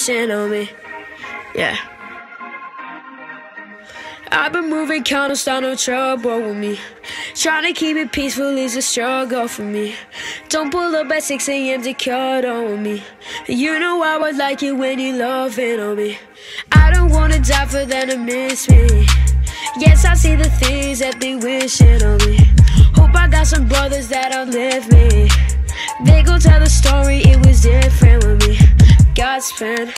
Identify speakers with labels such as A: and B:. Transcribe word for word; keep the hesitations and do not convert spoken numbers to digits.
A: wishing on me. Yeah. I've been moving counter, start no trouble with me. Trying to keep it peaceful is a struggle for me. Don't pull up at six A M to cuddle with me. You know I would like it when you loving on me. I don't wanna die for them to miss me. Yes, I see the things that they wishing on me. Hope I got some brothers that outlive me. They gon' tell the story, it was different with me. God's plan.